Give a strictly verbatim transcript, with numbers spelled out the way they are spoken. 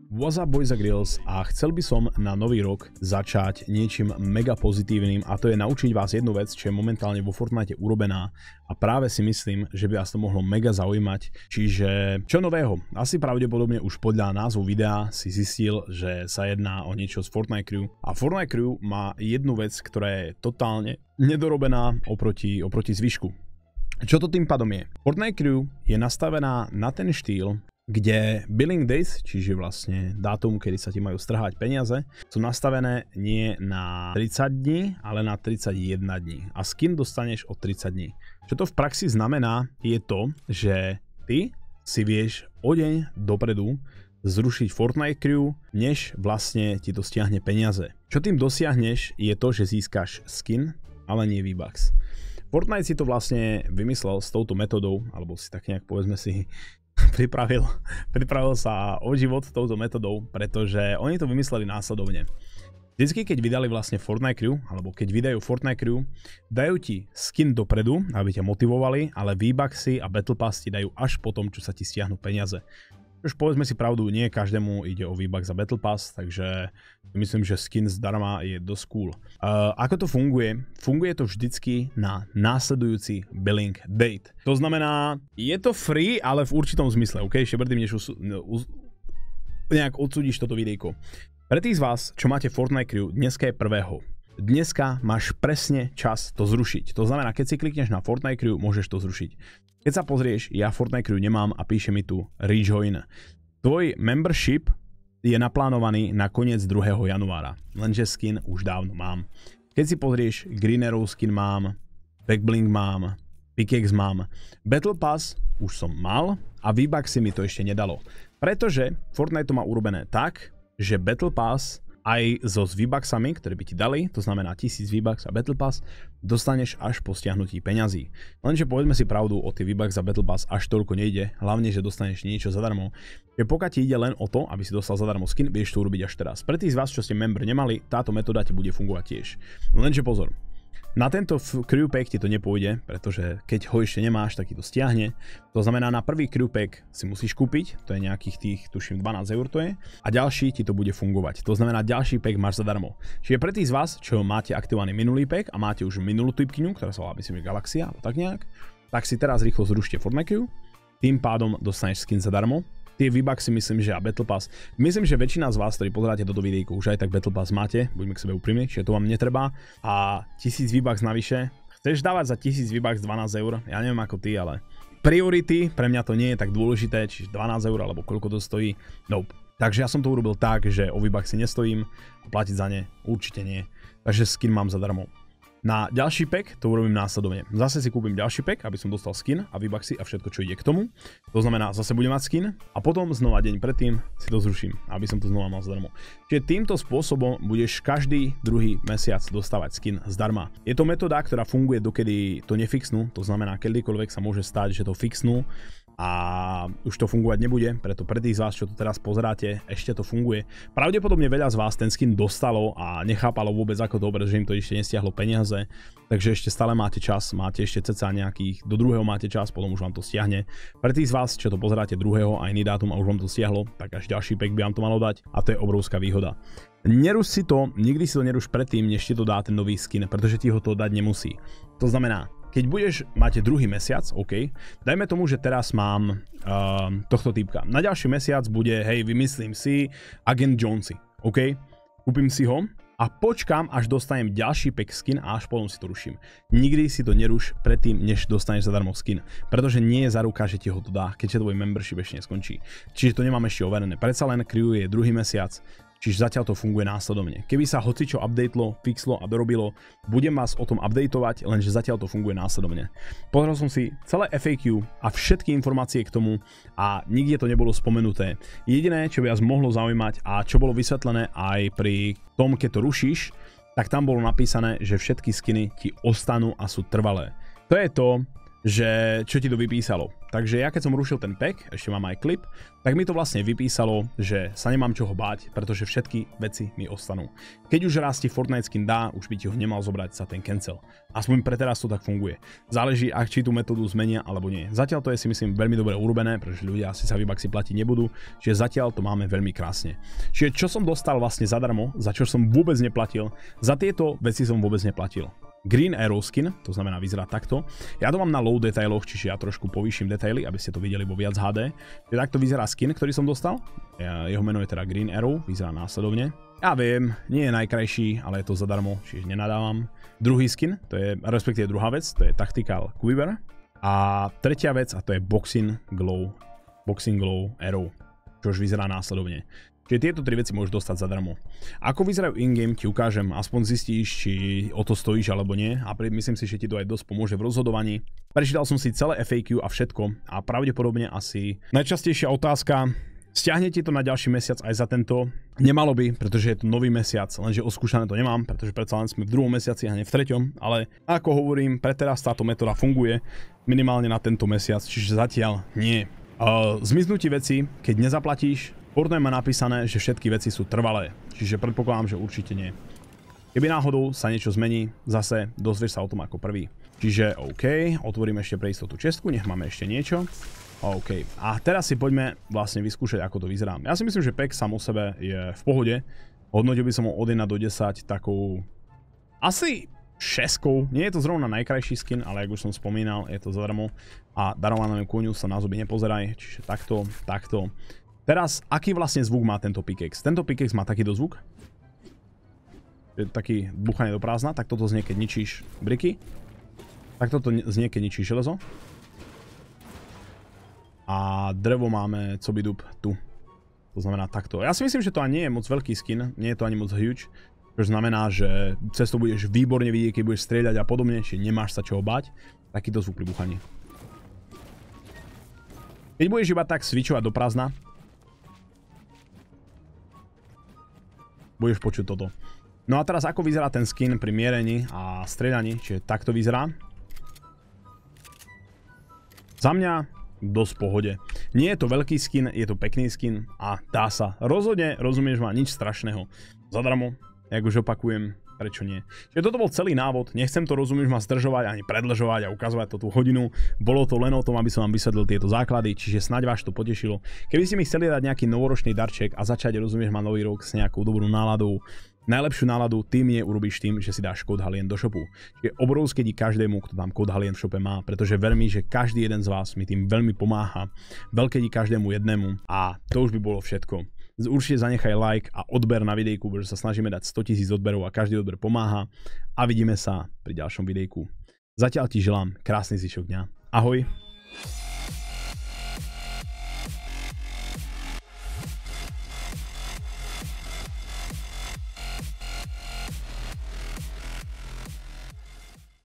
What's up boys a girls a chcel by som na nový rok začať niečím mega pozitívnym a to je naučiť vás jednu vec, čo je momentálne vo Fortnite urobená a práve si myslím, že by vás to mohlo mega zaujímať. Čiže čo nového? Asi pravdepodobne už podľa názvu videa si zistil, že sa jedná o niečo z Fortnite Crew a Fortnite Crew má jednu vec, ktorá je totálne nedorobená oproti, oproti zvyšku. Čo to tým pádom je? Fortnite Crew je nastavená na ten štýl, kde billing days, čiže vlastne dátum, kedy sa ti majú strhať peniaze, sú nastavené nie na tridsať dní, ale na tridsaťjeden dní. A skin dostaneš o tridsať dní. Čo to v praxi znamená, je to, že ty si vieš o deň dopredu zrušiť Fortnite Crew, než vlastne ti to stiahne peniaze. Čo tým dosiahneš, je to, že získaš skin, ale nie V-Bucks. Fortnite si to vlastne vymyslel s touto metodou, alebo si tak nejak povedzme si Pripravil, pripravil sa o život touto metodou, pretože oni to vymysleli následovne. Vždycky, keď vydali vlastne Fortnite Crew, alebo keď vydajú Fortnite Crew, dajú ti skin dopredu, aby ťa motivovali, ale V-Bucksy a Battle Pass ti dajú až po tom, čo sa ti stiahnu peniaze. Už povedzme si pravdu, nie každému ide o V-Bucks a Battle Pass, takže myslím, že skin zdarma je dosť cool. Uh, ako to funguje? Funguje to vždycky na následujúci billing date. To znamená, je to free, ale v určitom zmysle, ok? Ešte predtým, než us, us, nejak odsúdiš toto videjko. Pre tých z vás, čo máte Fortnite Crew, dneska je prvého. Dneska máš presne čas to zrušiť. To znamená, keď si klikneš na Fortnite Crew, môžeš to zrušiť. Keď sa pozrieš, ja Fortnite Crew nemám a píše mi tu rejoin. Tvoj membership je naplánovaný na koniec druhého januára, lenže skin už dávno mám. Keď si pozrieš, Green Arrow skin mám, Backbling mám, Pickaxe mám, Battle Pass už som mal a V-Bucksy mi to ešte nedalo. Pretože Fortnite to má urobené tak, že Battle Pass aj so s V-Bucksami, ktoré by ti dali, to znamená tisíc V-Bucks a Battle Pass, dostaneš až po stiahnutí peňazí. Lenže povedzme si pravdu, o tie V-Bucks a Battle Pass až toľko nejde, hlavne, že dostaneš niečo zadarmo. Že pokiaľ ti ide len o to, aby si dostal zadarmo skin, vieš to urobiť až teraz. Pre tých z vás, čo ste member nemali, táto metóda ti bude fungovať tiež. Lenže pozor. Na tento crew pack ti to nepôjde, pretože keď ho ešte nemáš, tak ti to stiahne. To znamená, na prvý crew pack si musíš kúpiť, to je nejakých tých, tuším, dvanásť eur to je, a ďalší ti to bude fungovať. To znamená, ďalší pack máš zadarmo. Čiže pre tých z vás, čo máte aktivovaný minulý pack a máte už minulú typkyňu, ktorá sa volá, myslím, Galaxia, alebo tak nejak, tak si teraz rýchlo zrušte Fortnite Crew, tým pádom dostaneš skin zadarmo. Tie V-Bucksy myslím, že a Battle Pass. Myslím, že väčšina z vás, ktorí pozeráte toto videjko, už aj tak Battle Pass máte, buďme k sebe úprimní, čiže to vám netreba. A tisíc V-Bucks navyše. Chceš dávať za tisíc V-Bucks dvanásť eur? Ja neviem ako ty, ale priority, pre mňa to nie je tak dôležité, čiže dvanásť eur alebo koľko to stojí. Nope. Takže ja som to urobil tak, že o V-Bucksy nestojím a platiť za ne určite nie. Takže skin mám zadarmo. Na ďalší pack to urobím následovne. Zase si kúpim ďalší pack, aby som dostal skin a V-Bucksy a všetko, čo ide k tomu. To znamená, zase budem mať skin a potom znova deň predtým si to zruším, aby som to znova mal zdarma. Čiže týmto spôsobom budeš každý druhý mesiac dostávať skin zdarma. Je to metóda, ktorá funguje dokedy to nefixnú, to znamená, kedykoľvek sa môže stať, že to fixnú a už to fungovať nebude, preto pre tých z vás, čo to teraz pozeráte, ešte to funguje. Pravdepodobne veľa z vás ten skin dostalo a nechápalo vôbec ako dobre, že im to ešte nestiahlo peniaze, takže ešte stále máte čas, máte ešte cca nejakých, do druhého máte čas, potom už vám to stiahne. Pre tých z vás, čo to pozeráte druhého a iný dátum a už vám to stiahlo, tak až ďalší pack by vám to malo dať a to je obrovská výhoda. Neruš si to, nikdy si to neruš predtým, než ti to dá ten nový skin, pretože ti ho to dať nemusí. To znamená, keď budeš, máte druhý mesiac, OK, dajme tomu, že teraz mám uh, tohto typka. Na ďalší mesiac bude, hej, vymyslím si Agent Jonesy, OK, kúpim si ho a počkám, až dostanem ďalší pack skin a až potom si to ruším. Nikdy si to neruš predtým, než dostaneš zadarmo skin, pretože nie je zaruka, že ti ho to dá, keď tvoj membership ešte neskončí. Čiže to nemám ešte overené. Predsa len Crew je druhý mesiac, čiže zatiaľ to funguje následovne. Keby sa hocičo updatelo, fixlo a dorobilo, budem vás o tom updateovať, lenže zatiaľ to funguje následovne. Pozrel som si celé F A Q a všetky informácie k tomu a nikde to nebolo spomenuté. Jediné, čo by vás mohlo zaujímať a čo bolo vysvetlené aj pri tom, keď to rušíš, tak tam bolo napísané, že všetky skiny ti ostanú a sú trvalé. To je to, že čo ti to vypísalo. Takže ja keď som rušil ten pack, ešte mám aj klip, tak mi to vlastne vypísalo, že sa nemám čoho báť, pretože všetky veci mi ostanú. Keď už raz ti Fortnite skin dá, už by ti ho nemal zobrať sa ten cancel. Aspoň pre teraz to tak funguje. Záleží, ak či tú metódu zmenia alebo nie. Zatiaľ to je si myslím veľmi dobre urobené, pretože ľudia asi sa výbaxy platiť nebudú, čiže zatiaľ to máme veľmi krásne. Čiže čo som dostal vlastne zadarmo, za čo som vôbec neplatil, za tieto veci som vôbec neplatil. Green Arrow skin, to znamená vyzerá takto. Ja to mám na low detailoch, čiže ja trošku povýšim detaily, aby ste to videli vo viac há dé. Čiže takto vyzerá skin, ktorý som dostal. Jeho meno je teda Green Arrow, vyzerá následovne. Ja viem, nie je najkrajší, ale je to zadarmo, čiže nenadávam. Druhý skin, to je respektíve druhá vec, to je Tactical Quiver. A tretia vec, a to je Boxing Glow, Boxing Glow Arrow, čo už vyzerá následovne. Čiže tieto tri veci môžeš dostať zadarmo. Ako vyzerajú in-game, ti ukážem, aspoň zistíš, či o to stojíš alebo nie. A myslím si, že ti to aj dosť pomôže v rozhodovaní. Prečítal som si celé ef á kjú a všetko a pravdepodobne asi najčastejšia otázka. Stiahnete to na ďalší mesiac aj za tento? Nemalo by, pretože je to nový mesiac, lenže oskúšané to nemám, pretože predsa len sme v druhom mesiaci a nie v treťom. Ale ako hovorím, pre teraz táto metóda funguje minimálne na tento mesiac, čiže zatiaľ nie. Uh, zmiznutí veci, keď nezaplatíš, Fortnite má napísané, že všetky veci sú trvalé, čiže predpokladám, že určite nie. Keby náhodou sa niečo zmení, zase dozvieš sa o tom ako prvý. Čiže OK, otvorím ešte pre istotu čestku, nech máme ešte niečo. OK, a teraz si poďme vlastne vyskúšať, ako to vyzerá. Ja si myslím, že pack sám o sebe je v pohode. Hodnotil by som ho od jeden do desať takou asi šeskou. Nie je to zrovna najkrajší skin, ale ako už som spomínal, je to zadarmo. A darovanému kôňu sa na zuby nepozeraj, čiže takto, takto. Teraz, aký vlastne zvuk má tento pickaxe? Tento pickaxe má takýto zvuk. Je taký buchanie do prázdna, tak toto znie, keď ničíš briky. Tak toto znie, keď ničíš železo. A drevo máme cobidub tu. To znamená takto. Ja si myslím, že to ani nie je moc veľký skin, nie je to ani moc huge. To znamená, že cez to budeš výborne vidieť, keď budeš strieľať a podobne, čiže nemáš sa čoho báť. Takýto zvuk pri buchaní. Keď budeš iba tak switchovať do prázdna, budeš počuť toto. No a teraz ako vyzerá ten skin pri mierení a strieľaní, čiže takto vyzerá. Za mňa dosť v pohode. Nie je to veľký skin, je to pekný skin a dá sa. Rozhodne, rozumieš ma, nič strašného. Zadarmo, jak už opakujem, prečo nie. Čiže toto bol celý návod, nechcem to, rozumieš ma, zdržovať ani predlžovať a ukazovať to tú hodinu. Bolo to len o tom, aby som vám vysvetlil tieto základy, čiže snáď vás to potešilo. Keby ste mi chceli dať nejaký novoročný darček a začať, rozumieš ma, nový rok s nejakou dobrou náladou, najlepšiu náladu ty mi urobíš tým, že si dáš kód Halien do shopu. Čiže obrovské dík každému, kto tam kód Halien v shope má, pretože ver mi, že každý jeden z vás mi tým veľmi pomáha. Veľké dík každému jednému a to už by bolo všetko. Určite zanechaj like a odber na videjku, pretože sa snažíme dať sto tisíc odberov a každý odber pomáha. A vidíme sa pri ďalšom videjku. Zatiaľ ti želám krásny zvyšok dňa. Ahoj!